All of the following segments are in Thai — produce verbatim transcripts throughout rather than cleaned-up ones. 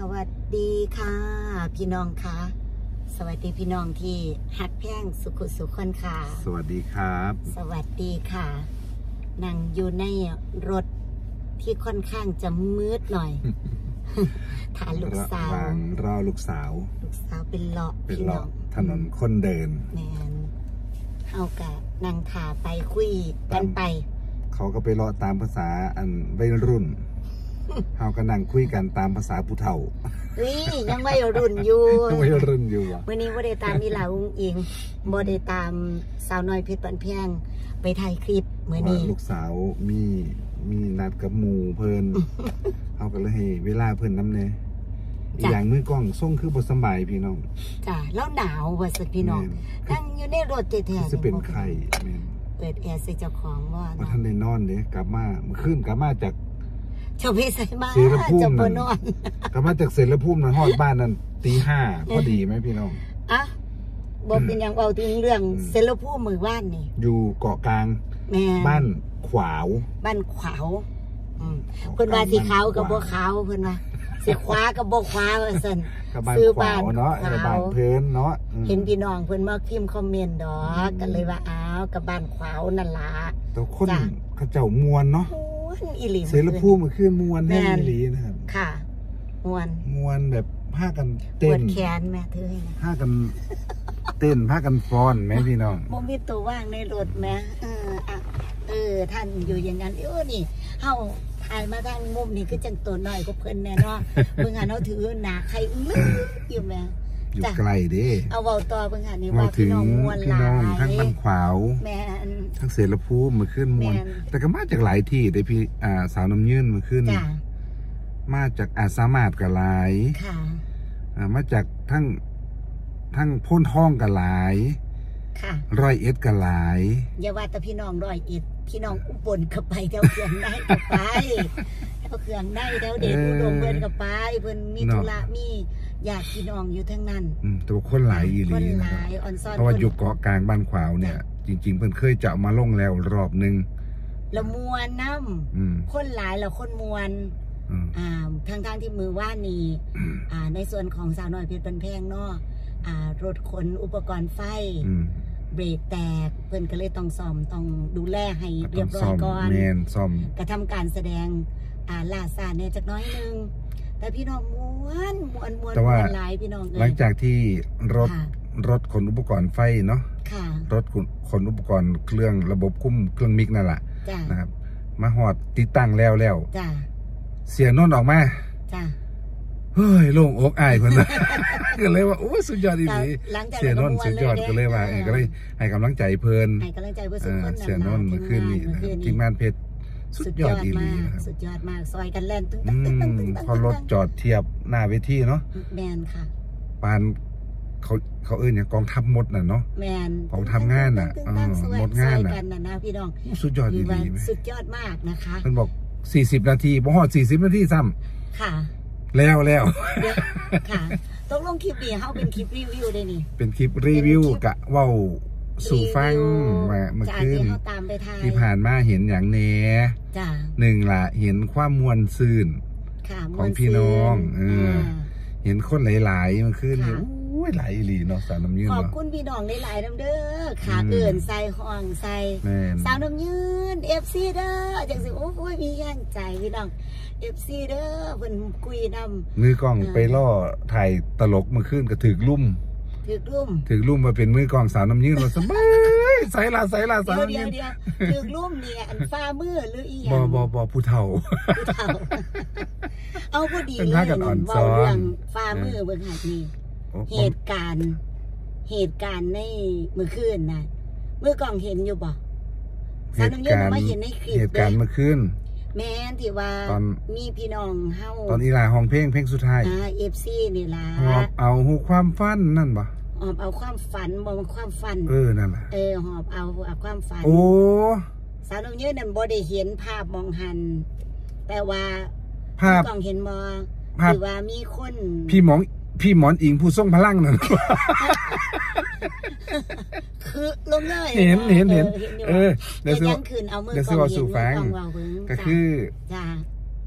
วัสดีค่ะพี่น้องค่ะสวัสดีพี่น้องที่ฮักแพงสุขุสุขคนค่ะสวัสดีครับสวัสดีค่ะนั่งอยู่ในรถที่ค่อนข้างจะมืดหน่อยฐานลูกสาวรอลูกสาวลูกสาวเป็นเลาะเป็นเลาะถนนคนเดินแมนเอากะนั่งถ่าไปคุยกันไปเขาก็ไปเลาะตามภาษาอันวัยรุ่นเขาก็นั่งคุยกันตามภาษาผู้เฒ่าวิยังวัยรุ่นอยู่วัยรุ่นอยู่อ่ะวันนี้บ่ได้ตามอีหลาอุ้งอิงบ่ได้ตามสาวน้อยเพชรบันแพงไปถ่ายคลิปเมื่อนี้ลูกสาวมีมีนัดกับหมู่เพิ่นเขาก็เลยให้เวลาเพิ่นน้ำเนยอย่างมือกล้องส่งคือบทสบายพี่น้องจ้ะแล้วหนาวว่าสักพี่น้องนั่งอยู่ในรถแท้ๆจะเป็นไข่เปิดแอร์ใส่เจ้าของว่าว่าท่านได้นอนเด้กลับมาเมื่อคืนกลับมาจากเจ้าพี่ใส่มาเสรภูมินอนกลับมาจากเสรภูมินั่นฮอดบ้านนั่นตีห้าพอดีไหมพี่น้องอ่ะบอกเป็นอย่างเอาถึงเรื่องเสรภูมิมือบ้านนี่อยู่เกาะกลางบ้านขวาวบ้านขวาวเพิ่นว่าสีขาวกับบัวขาวเพิ่นว่าสีขวากับบัวขวาว่าซั่นซื้อบ้านเนาะบ้านเพิ่นเนาะเห็นพี่น้องเพิ่นมาพิมพ์คอมเมนต์ดอกกันเลยว่าอ้าวกับบ้านขวาวนั่นล่ะแต่คนเขาเจ้ามวนเนาะอีหลีเสรภูมิมันคือมวนแน่อีหลีนะครับค่ะมวนมวนแบบผ้ากันเต้นปวดแขนแม่เธอผ้ากันเต้นผ้ากันฟ้อนแม่พี่น้องบ่มีตัวว่างในรถแม่เอออ่ะเออท่านอยู่อย่างนั้นเออนี่เฮาถ่ายมาทางมุมนี่คือจังตัวน้อยก็เพิ่นแน่เนาะเพิ่นหันเฮาถือหน้าใครอื้ออยู่แม่อยู่ไกลเด้เอาเว้าต่อเพิ่นหันนี่ว่าพี่น้องมวนหลายทั้งบ้านขวาวแม่ทั้งเสรภูมิมาขึ้นมวนแต่ก็มาจากหลายที่ได้พี่อ่าสาวน้ำยืนมาขึ้นมาจากอาสามารถกับหลายค่ะอ่ามาจากทั้งทั้งพ้นท้องกับหลายค่ะร้อยเอ็ดกับหลายอย่าว่าแต่พี่น้องร้อยเอ็ดพี่น้องอุบลกับไปแถวเขื่อนได้กับไปแถวเขื่อนได้แถวเดชอุดมเพิ่นกับไปเพิ่นมีธุระมีญาติพี่น้องอยู่ทั้งนั้นตัวคนหลายอีหลีเพราะว่าอยู่เกาะกลางบ้านขวาวเนี่ยจริงๆเพิ่นเคยจะมาลงแล้วรอบนึงละมวนน้ำคนหลายแล้วคนมวนอ่าทางทางที่มือว่านี่อ่าในส่วนของสาวน้อยเพชรบันแพงเนาะอ่ารถขนอุปกรณ์ไฟเบรกแตกเพิ่นก็เลยต้องซ่อมต้องดูแลให้เรียบร้อยก่อนกระทำการแสดงอ่าลาซาเนี่ยจักน้อยนึงแต่พี่น้องม้วนม้วนม้วนหลายพี่น้องเลยหลังจากที่รถรถขนอุปกรณ์ไฟเนาะรถขนอุปกรณ์เครื่องระบบคุ้มเครื่องมิกนั่นแหละนะครับมาหอดติดตั้งแล้วแล้วเสียงโน่นออกมาเฮ้ยโล่งอกอายคนนะก็เลยว่าโอ้สุดยอดดีเสียนนสุดยอดก็เลยว่าก็เลยให้กำลังใจเพลินให้กำลังใจเพื่อนสุดคนเสียนนเมื่อคืนนี้ทีมงานเพชรสุดยอดดีสุดยอดมากซอยกันแล่นตึ้งตึ้งตึ้งตึ้งตึ้งพอรถจอดเทียบหน้าเวทีเนาะแมนค่ะปานเขาเขาเอื้นอย่างกองทัพมดน่ะเนาะแมนกองทัพงานน่ะมดงานน่ะนะพี่น้องสุดยอดดีสุดยอดมากนะคะเพิ่นบอกสี่สิบนาทีบ่ฮอดสี่สิบนาทีซ้ำค่ะแล้วแล้วค่ะตกลงคลิปนี้เขาเป็นคลิปรีวิวได้นี่เป็นคลิปรีวิวกะว่าสู่ฟังมาเมื่อคืนที่ผ่านมาเห็นอย่างเนี้ยหนึ่งละเห็นความมวลซื่นของพี่น้องเออเห็นคนหลายๆเมื่อคืนเนี่ยโอ้ยหลายอีหลีเนาะสาวน้ำยืนขอบคุณพี่น้องหลายๆน้ำเด้อขาเกินใส่ห้องใส่สาวน้ำยืนเอฟซีเด้อจังสิโอ้ยมีแย่งใจพี่น้องเอฟซีเด้อเพิ่นคุยนำมือกล้องไปล่อถ่ายตลกเมื่อคืนก็ถือลุ่มถือลุ่มถือลุ่มมาเป็นมือกล้องสาวน้ำยืนเราสบายใส่ละใส่ละสาวน้ำยืนถือลุ่มเนี่ยอันฟ้ามือหรืออีหยังบอบอบอผู้เฒ่าผู้เฒ่าเอาพอดีเลยเว้าเรื่องฟ้ามือเบิ่งหาทีเหตุการณ์เหตุการณ์ในเมื่อคืนนะเมื่อกล้องเห็นอยู่บ่สาวน้ำยืนมาเห็นในคลิปเหตุการณ์เมื่อคืนแม่นที่ว่ามีพี่น้องเฮาตอนอีหลาห้องเพลงเพลงสุดท้ายอ่า เอฟ ซี นี่ล่ะหอบเอาหูความฝันนั่นบ่หอบเอาความฝันบ่ความฝันเออนั่นแหละเออหอบเอาเอาความฝันโอ้สาวน้ำยืนนั่นบ่ได้เห็นภาพมองหันแต่ว่าภาพกล้องเห็นบ่คือว่ามีคนพี่หมองพี่หมอนอิงผู้ทรงพลังนั่นคือลงเลยเห็นเห็นเห็นเออเดี๋ยวคืนเอามือเดี๋ยวซื้อเอาสู่ฟังก็คือ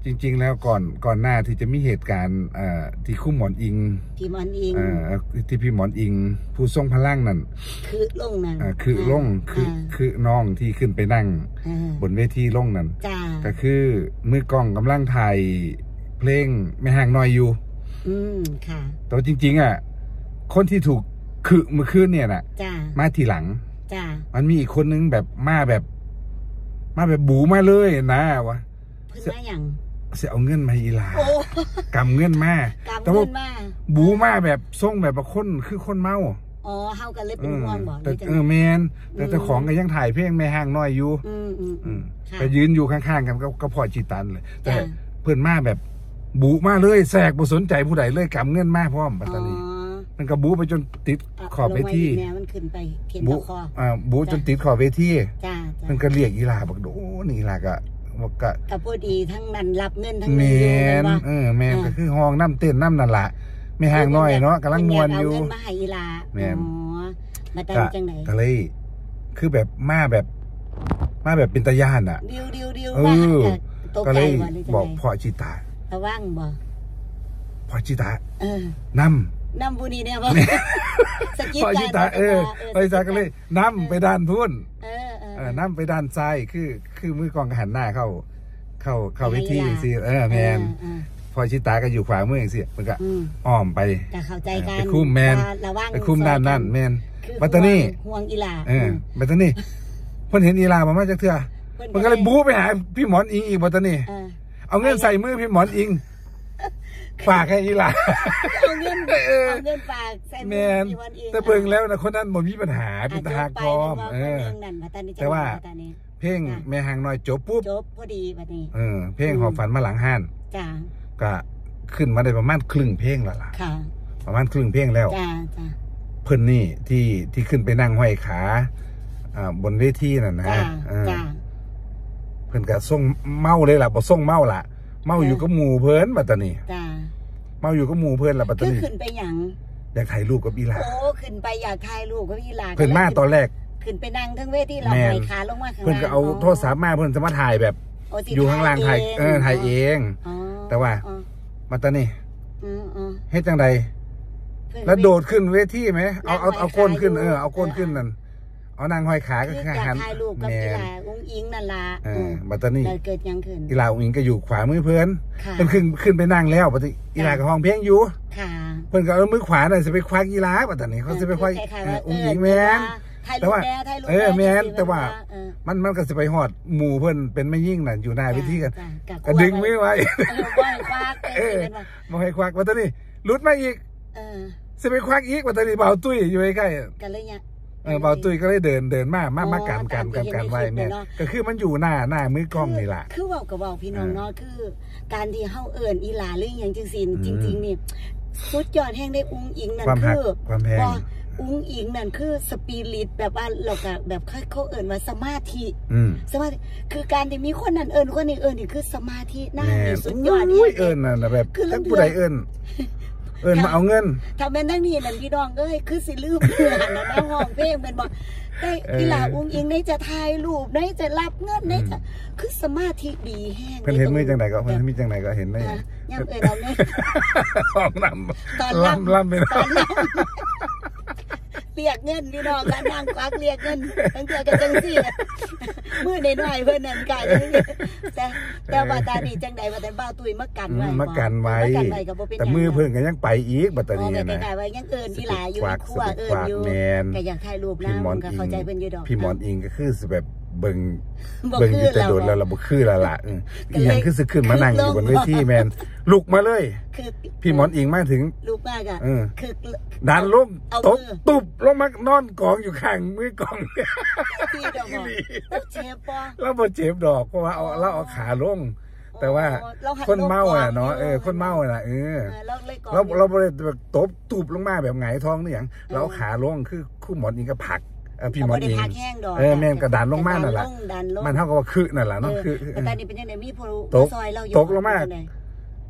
จริงๆแล้วก่อนก่อนหน้าที่จะมีเหตุการณ์ที่คู่หมอนอิงพี่หมอนอิงที่พี่หมอนอิงผู้ทรงพลังนั่นคือลงนั่นคือลงคือคือน้องที่ขึ้นไปนั่งบนเวทีลงนั่นก็คือมือกล้องกำลังถ่ายเพลงไม่ห่างน้อยอยู่อืมค่ะแต่จริงๆอ่ะคนที่ถูกคือเมื่อคืนเนี่ยน่ะมาทีหลังมันมีอีกคนนึงแบบมาแบบมาแบบบูมาเลยนะวะเพื่อนมาอย่างเสียเอาเงินมาอีลากำเงินมาแต่ว่าบูมาแบบส่งแบบคนคือคนเมาอ๋อเฮากันเลยเป็นห่วงบอกแต่เออแมนแต่เจ้าของก็ยังถ่ายเพลงแม่ห่างน้อยอยู่ไปยืนอยู่ข้างๆกันก็พอจิตันเลยแต่เพื่อนมาแบบบูมาเลยแสกบ่สนใจผู้ใดเลยกำเงินมาพร้อมปัตตานีมันก็บูไปจนติดขอบเวทีมันขึ้นไปเข็นบูคออ่าบูจนติดขอบเวทีมันก็เรียกอีลาบอกโอ้นี่อีลาก็บอกก็กับพอดีทั้งนั้นรับเงินทั้งแมนเออแมนก็คือห้องน้ำเต้นน้ำนั่นแหละไม่ห่างน้อยเนาะกำลังมวนอยู่มาให้อีลาแมนมาตั้งจังไหนก็เลยคือแบบมาแบบมาแบบเป็นตาย่านอ่ะดิวดิวดิวก็เลยบอกพ่อจิตาระวังบ่พ่อจิตาเออนำนำบุนีเนี่ยบ่สกิปพ่อจิตาเออพ่อจิตาก็เลยนำไปด้านพุ่นเออเออนำไปด้านซ้ายคือคือมือกองหันหน้าเข้าเข้าเข้าวิธีสิเออแมนพอชิตาก็อยู่ขวามืออย่างสิมันก็อ้อมไปเข้าใจกันไปคุ้มแมนไปคุ้มด้านนั่นแมนบัตตานี่ห่วงอีลาเออบัตตานี่เพิ่นเห็นอีลามามาจากเถื่อมันก็เลยบู๊ไปหาพี่หมอนอิงอีกบัตตานี่เอาเงินใส่มือพี่หมอนอิงฝากให้อีลาเอาเงินเอาเงินฝากใส่มือพี่หมอนอิงแต่เพิ่งแล้วนะคนนั้นบ่มีปัญหาเป็นตาหักพร้อมเออแต่ว่าเพลงแม่ห่างน้อยจบปุ๊บจบพอดีบัดนี้เออเพลงหอบฝันมาหลังห้านจ้าก็ขึ้นมาได้ประมาณครึ่งเพลงแล้วล่ะค่ะประมาณครึ่งเพลงแล้วจ้าจ้าเพิ่นนี่ที่ที่ขึ้นไปนั่งห้อยขาอ่าบนเวทีนั่นนะจ้าเพิ่นก็ส่งเมาเลยล่ะบ่ส่งเมาล่ะเมาอยู่กับหมู่เพิ่นบัดตานี้จ้าเมาอยู่กับหมู่เพิ่นล่ะบัดตานี้คือขึ้นไปหยังอยากถ่ายรูปกับอีหลาโอ้ขึ้นไปอยากถ่ายรูปกับอีหลาเพิ่นมาตอนแรกขึ้นไปนั่งทั้งเวทีเราห้อยขาลงมาข้างล่างเพิ่นก็เอาโทรศัพท์มาเพิ่นจะมาถ่ายแบบอยู่ข้างล่างถ่ายเออถ่ายเองแต่ว่ามาตอนนี้เฮ็ดจังใดแล้วโดดขึ้นเวทีไหมเอาเอาเอาก้นขึ้นเออเอาก้นขึ้นนั่นเอานางห้อยขาก็คือหันถ่ายรูปกับอีหลาอุ้งอิงนั่นล่ะเออมาตอนนี้เกิดยังขึ้นอีหลาอุ้งอิงก็อยู่ขวามือเพื่อนเพิ่นขึ้นขึ้นไปนั่งแล้วปกติอีหลากับห้องเพลงอยู่เพิ่นก็เอามือขวาน่ะจะไปควักอีหลาปตอนนี้เขาจะไปควักอุ้งอิงแม่นแต่ว่าเออแม่นแต่ว่ามันมันก็จะไปหอดหมู่เพิ่นเป็นไม่ยิ่งน่ะอยู่หน้าวิธีกันก็ดึงไม่ไหวเออบ่ให้ควักว่าตอนนี้ลุดมาอีกเออสิไปควักอีกว่าตอนนี้เบาตุ้ยอยู่ใกล้ๆกันเลยเนี่ยเออเบาตุ้ยก็เลยเดินเดินมามามากันกันกันกันไว้แม่ก็คือมันอยู่หน้าหน้ามือกล้องนี่ล่ะคือเว้ากับเว้าพี่น้องเนาะคือการที่เฮาเอิ้นอีหลาหรือหยังจังซี่จริงๆนี่สุดยอดแห่งได้อุ้งอิงนั่นคือความแพงอุ้งอิงนั่นคือสปิริตแบบว่าเราก็แบบเขาเอิ้นว่าสมาธิสมาธิคือการที่มีคนนั้นเอิ้นคนนี้เอิ้นนี่คือสมาธิน่าสุดยอดนี่เอิ้นน่ะแบบถ้าผู้ใดเอิ้นเอิ้นมาเอาเงินถ้าแม่นนั่งนี่นั่นพี่น้องเอ้ยคือสิลืมเพื่อนนะในห้องเพลงเป็นบ่ได้อีหลาอุ้งอิงในจะถ่ายรูปในจะรับเงินในจะคือสมาธิดีแห้งเพิ่นเห็นมือจังได๋ก็เพิ่นมีจังได๋ก็เห็นได้ยามเอิ้นเอาเงินห้องนำตอนลำลำไปตอนเรียกเงินพี่น้องกันนั่งควักเรียกเงินตั้งแต่กันจังซี่มือน้อยๆเพิ่นนั่นกายแต่แต่ว่าตาดีจังใดว่าแต่บ้าตุ้ยมากันไว้มากันไว้แต่มือเพิ่นก็ยังไปอีกบัดตานี้นะแต่กายไว้ยังเอิ้นอีหลาอยู่คั่วเอิ้นอยู่ก็อยากถ่ายรูปแล้วก็เข้าใจเพิ่นอยู่ดอกพี่หมอนอิงก็คือแบบเบิ่งเบิ่งอยู่แต่โดนแล้วเราบ่คือละล่ะอีหยังคือสิขึ้นมานั่งอยู่บนเวทีแม่นลุกมาเลยพี่หมอนอิงมาถึงลุกมากอ่ะคือดันลงตบตุบลงมานอนกองอยู่ข้างมือกองพี่ดอกเจ็บป่ะเราบ่เจ็บดอกเพราะว่าเอาเราเอาขาลงแต่ว่าคนเมาอ่ะเนาะเออคนเมาอ่ะเออเราเราบ่ได้แบบตบตุบลงมาแบบหงายท้องนี่หยังเราเอาขาลงคือคู่หมอนอิงก็ผลักพี่หมอนอิงเออแม่นกระดานลงมานั่นแหละมันเท่ากับว่าคือนั่นแหละเนาะคือแต่ตอนนี้เป็นยังไงมีผู้ตกซอยเราอยู่ตกลงมา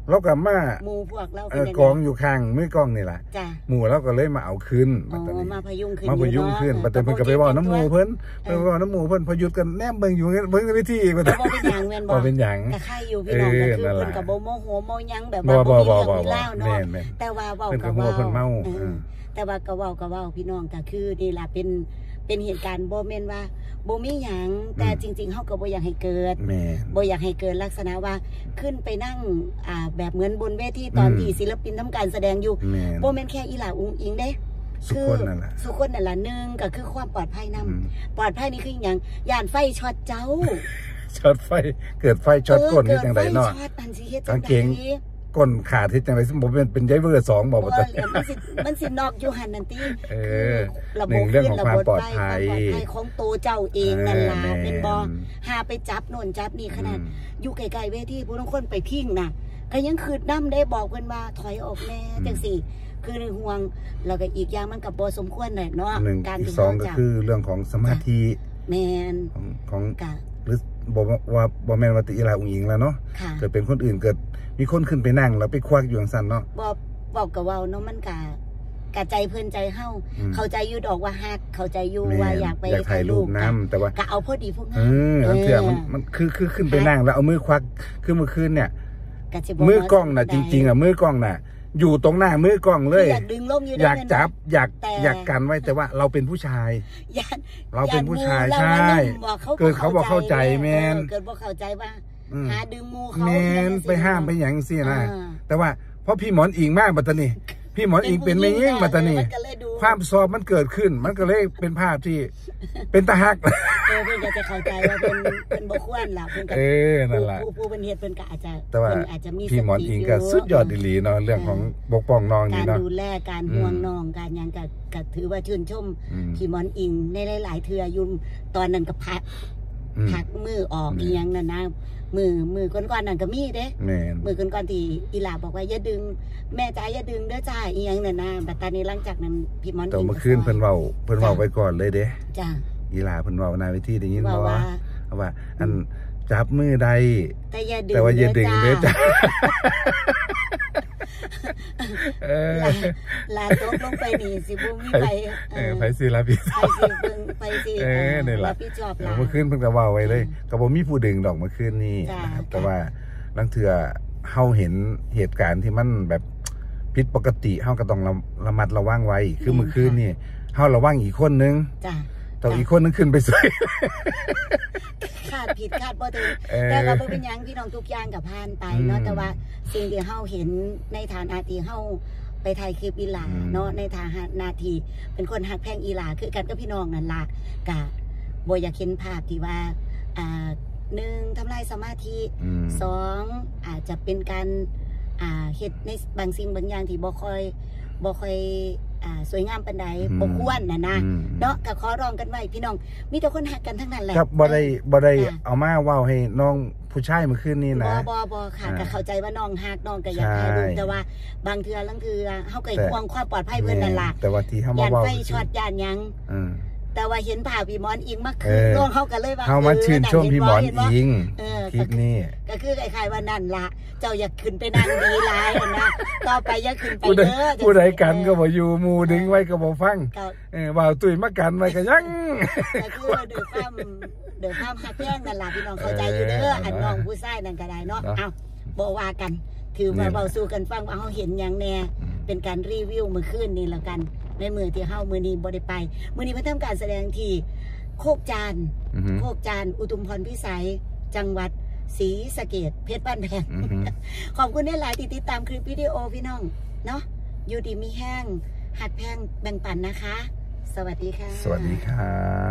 เรากับมาหมู่พวกเราเออกองอยู่ข้างมือกองนี่แหละหมู่เราก็เลยมาเอาคืนมาพยุงคืนมาพยุงคืนแต่เพิ่นก็ไปบอกน้ำหมู่เพิ่นเพิ่นบอกน้ำหมู่เพิ่นพอหยุดกันแนมเบิ่งอยู่เบิ่งวิธีอีกบ่เป็นหยังแม่นบ่เป็นหยังแต่ใครอยู่พี่น้องก็คือเพิ่นก็บ่โมโหโมหยังแบบว่าบ่มีเรื่องมีราวเนาะแต่ว่าเว้าก็เว้าเพิ่นเมาแต่ว่าก็เว้าก็เว้าพี่น้องก็คือนี่ล่ะเป็นเป็นเหตุการณ์บ่แม่นว่าบ่มีหยังแต่จริงๆเฮาก็บ่อยากให้เกิดบ่อยากให้เกิดลักษณะว่าขึ้นไปนั่งอ่าแบบเหมือนบนเวทีตอนที่ศิลปินทำการแสดงอยู่บ่แม่นแค่อีหล่าอุ๋งอิงเด้คือสุคนนั่นล่ะหนึ่งก็คือความปลอดภัยนำปลอดภัยนี่คือหยังย่านไฟช็อตเจ้าช็อตไฟเกิดไฟช็อตก้นนี่จังได๋เนาะกางเกงก้นขาดที่จังได๋สมมุติเป็นเป็นไดเวอร์สองบ่บ่มันสิมันสินอกอยู่หั่นนั่นติเออหนึ่งเรื่องของความปลอดภัยของตัวเจ้าเองนั่นล่ะเป็นบ่หาไปจับโน่นจับนี่ขนาดอยู่ไกลๆเวทีผู้บางคนไปพิงน่ะก็ยังคืดนำได้บอกเพิ่นว่าถอยออกแน่จังซี่คือในห่วงแล้วก็อีกอย่างมันก็บ่สมควรน่ะเนาะการที่สองก็คือเรื่องของสมาธิแม่นของหรือบอกว่าบ่แม่นว่าติอีหลาอุ๋งอิงแล้วเนาะเกิดเป็นคนอื่นเกิดมีคนขึ้นไปนั่งแล้วไปควักอยู่จังซั่นเนาะบ่บอกกับเว้าเนาะมันก็กะใจเพิ่นใจเฮาเข้าใจอยู่ดอกว่าฮักเข้าใจอยู่ว่าอยากไปถ่ายรูปน้ำแต่ว่าก็เอาพอดีพวกนั้นเออทั้งเทื่อมันมันคือคือขึ้นไปนั่งแล้วเอามือควักคือเมื่อคืนเนี่ยมือกล้องน่ะจริงๆอ่ะมือกล้องน่ะอยู่ตรงหน้ามือกล้องเลยอยากดึงลมอยู่อยากจับอยากอยากกันไว้แต่ว่าเราเป็นผู้ชายเราเป็นผู้ชายใช่เกิดเขาบอกเข้าใจแมนเกิดบอกเข้าใจว่าหาดึงมูเขาแมนไปห้ามไปอย่างสินะแต่ว่าเพราะพี่หมอนอิงมากบัตรนี่พี่หมอนอิงเป็นไม่ยิ่งบัตรนี่ความสอบมันเกิดขึ้นมันก็เลยเป็นภาพที่เป็นตาฮักเออเพื่อนก็จะเข้าใจว่าเป็นเป็นบกวนล่ะเพื่อนก็เออนั่นแหละผู้ผู้เป็นเหตุเพื่อนก็อาจจะแต่ว่าพี่หมอนอิงก็สุดยอดดีหลีเนาะเรื่องของปกป้องน้องนี่เนาะการดูแลการห่วงน้องการยังก็ก็ถือว่าชื่นชมพี่หมอนอิงในหลายๆเทื่อยุ่ตอนนั้นก็พักพักมือออกอีหยังนั่นนะมือมือก้อนๆนั่นก็มีเด้มือก้อนๆที่อีหลาบอกว่าอย่าดึงแม่จ๋าอย่าดึงเด้อจ้าอีหยังนั่นนะแต่ตอนนี้หลังจากนั้นพี่หมอนอิงแต่เมื่อคืนเพิ่นเว้าเพิ่นเว้าไว้ก่อนเลยเด้จ้าอีหลาเพิ่นเว้าหน้าเวทีได้ยินบ่ว่าว่าอันจับมือใดแต่อย่าดึงแต่ว่าอย่าดึงเด้อจ้าเออลาตกลงไปนี่สิบ่มีไปเออไปสิรับผิดชอบไปสิเบิ่งไปสิเออนี่ล่ะรับผิดชอบล่ะเมื่อคืนเพิ่นก็เว้าไว้เลยก็บ่มีผู้ดึงดอกเมื่อคืนนี้นะครับแต่ว่าบางเทื่อเฮาเห็นเหตุการณ์ที่มันแบบผิดปกติเฮาก็ต้องระมัดระวังไว้คือเมื่อคืนนี่เฮาระวังอีกคนนึงจ้ะแต่อีกคนนึงขึ้นไปสวยคาดผิดคาดบ่ถึงแต่ก็บ่เป็นหยังพี่น้องทุกอย่างก็ผ่านไปเนาะแต่ว่าสิ่งที่เฮาเห็นในฐานะที่เฮาไปถ่ายคลิปอีหลาเนาะในฐานะนาทีเป็นคนฮักแพงอีหลาคือกันกับพี่น้องนั่นล่ะก็บ่อยากเห็นภาพที่ว่าอ่าหนึ่งทำลายสมาธิสองอาจจะเป็นการอ่าเฮ็ดในบางสิ่งบางอย่างที่บ่ค่อยบ่ค่อยอ่าสวยงามปานใดบ่ควรน่ะนะเนาะก็ขอร้องกันไว้พี่น้องมีแต่คนฮักกันทั้งนั้นแหละครับบ่ได้บ่ได้เอามาเว้าให้น้องผู้ชายเมื่อคืนนี้นะบ่บ่ค่ะก็เข้าใจว่าน้องฮักน้องก็อยากถ่ายรูปแต่ว่าบางเทื่อลังเทื่อเฮาก็ห่วงความปลอดภัยเพิ่นนั่นล่ะแต่ว่าที่เฮามาเว้าย่านไฟช็อตย่านหยังแต่ว่าเห็นภาพพี่หมอนอิงมาคือน้องเขาก็เลยว่าเขามาชื่นชมพี่หมอนอิงคลิปนี้ก็คือคล้ายๆว่านั่นละเจ้าอยากขึ้นไปนั่งดีหลายนะต่อไปอยากขึ้นไปเด้อผู้ใดกันก็บ่อยู่หมู่ดึงไว้ก็บ่ฟังเออว่าตุ้ยมากันไว้ก็ยังก็คือเดือดความเดือดความฮักแย่งนั่นล่ะพี่น้องเข้าใจอยู่เด้ออันน้องผู้ชายนั่นก็ได้เนาะเอ้าบ่ว่ากันถือว่าเบาสู่กันฟังว่าเฮาเห็นหยังแน่เป็นการรีวิวมื้อคืนนี้แล้วกันในมือที่เฮามือนี้บ่ได้ไปมือนี้เพิ่นทำการแสดงที่โคกจานโคกจานอุทุมพรพิสัยจังหวัดศรีสะเกษเพชรบ้านแพงขอบคุณที่หลายที่ติดตามคลิปวิดีโอพี่น้องเนาะอยู่ดีมีแห้งหัดแพงแบ่งปันนะคะสวัสดีค่ะสวัสดีครับ